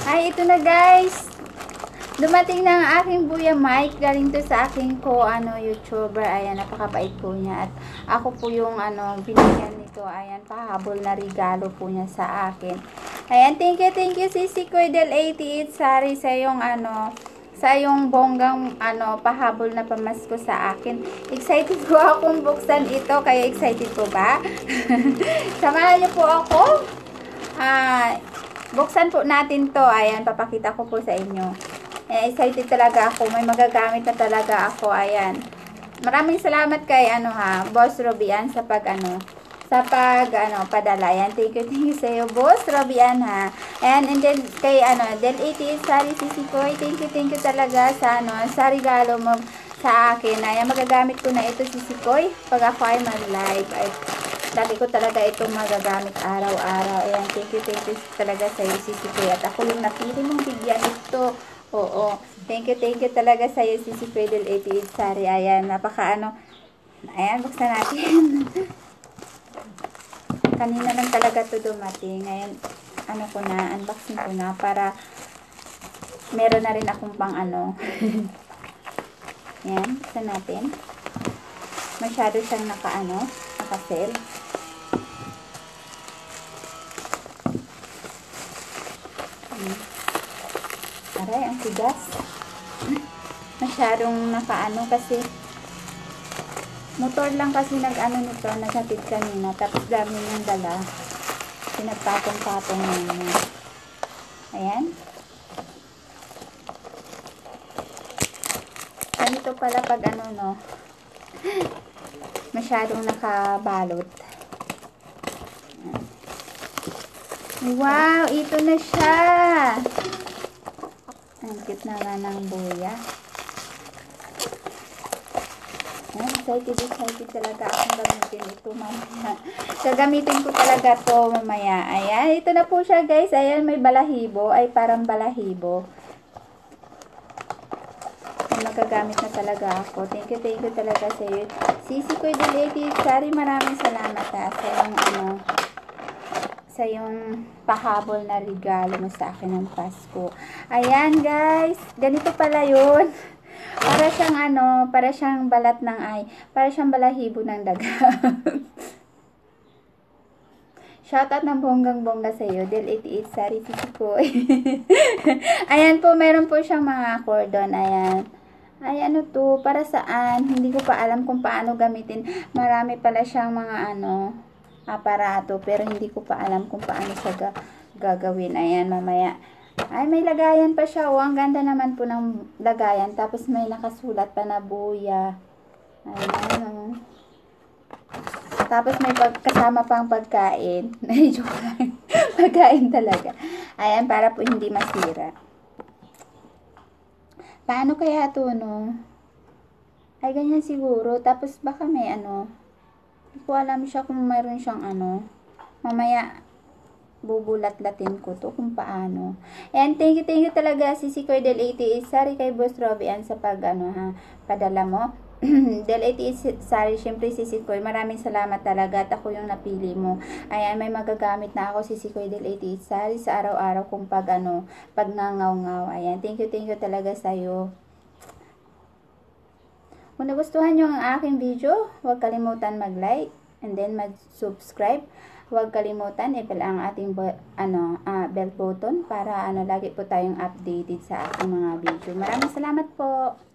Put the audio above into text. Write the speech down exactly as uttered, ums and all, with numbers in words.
Ay, ito na guys. Dumating na ang aking Buya Mike. Galing to sa aking ko, ano, YouTuber. Ayan, napakabait po niya. At ako po yung, ano, binigyan nito. Ayan, pahabol na regalo po niya sa akin. Ayan, thank you, thank you, Sisi Koydel eighty-eight. Sorry sa yung, ano, sa yung bonggang, ano, pahabol na pamasko sa akin. Excited po akong buksan ito. Kaya excited po ba? Samahan niyo po ako. Ah, buksan po natin to. Ayan, papakita ko po sa inyo. Eh, excited talaga ako. May magagamit na talaga ako. Ayan. Maraming salamat kay, ano ha, Boss Robian sa pag, ano, sa pag, ano, padala. Ayan, thank you, thank you sa iyo, Boss Robian ha. Ayan, and then, kay, ano, Del eighty-eight, Sari Sisikoy, thank you, thank you talaga sa, ano, sa regalo mo sa akin. Ayan, magagamit ko na ito, Sisikoy, pag ako ay mag-live. Ay, lagi ko talaga itong magagamit araw-araw. Ayan, thank you, thank you talaga sa iyo, Sisikoy. At ako yung napili mong bigyan ito. Oo, thank you, thank you talaga sa iyo, Sisi Pedal eighty-eight, Sari. Ayan, napaka ano. Ayan, buksan natin. Kanina lang talaga to dumating. Ayan, ano ko na, unboxing ko na para meron na rin akong pang ano. Ayan, buksan natin. Masyado siyang naka ano, naka-sell. Aray, ang tigas. Masyadong nakaano kasi motor lang kasi nag-ano nito, naghatid kanina. Tapos dami niyang dala. Pinagpatong-patong niya. Ayan. Ganito pala pag ano, no. Masyadong nakabalot. Wow, ito na siya. Ang cute naman ng buya. Ayan, excited, excited talaga akong gamitin ito mamaya. Gagamitin ko talaga to mamaya. Ayan, ito na po siya guys. Ayan, may balahibo. Ay, parang balahibo. Ayan, magagamit na talaga ako. Thank you, thank you talaga sa iyo. Sisi Koydel eighty-eight, Sari, maraming salamat ha, sa yung ano, sa yung pahabol na regalo mo sa akin ng Pasko. Ayan guys, ganito pala yun. Para siyang ano, para siyang balat ng ay, para siyang balahibo ng daga. Shoutout ng bonggang-bongga sa iyo, Del eighty-eight, Sari Sisikoy. Ayan po, meron po siyang mga cordon. Ayan. Ay, ano to, para saan? Hindi ko pa alam kung paano gamitin. Marami pala siyang mga ano, aparato, pero hindi ko pa alam kung paano siya ga gagawin. Ayan, mamaya. Ay, may lagayan pa siya. Oh, ang ganda naman po ng lagayan. Tapos may nakasulat pa na buya. Ayan. Tapos may pag kasama pang pagkain. Joke lang. Pagkain talaga. Ayan, para po hindi masira. Paano kaya to, no? Ay, ganyan siguro. Tapos baka may ano, hindi ko alam siya kung mayroon siyang ano. Mamaya, bubulat-latin ko to kung paano. And thank you, thank you talaga, Sisi Koydel eighty-eight. Sorry kay Boss Robian sa pag, ano ha, padala mo. Del eighty-eight, sorry, syempre Sisi Koy. Maraming salamat talaga at ako yung napili mo. Ayan, may magagamit na ako, Sisi Koydel eighty-eight. Sorry sa araw-araw kung pag, ano, pag nangaw-ngaw. Ayan, thank you, thank you talaga sa'yo. Kung nagustuhan nyo ang aking video, huwag kalimutan mag-like and then mag-subscribe. Huwag kalimutan i-bell ang ating ano, uh, bell button para ano, lagi po tayong updated sa aking mga video. Maraming salamat po.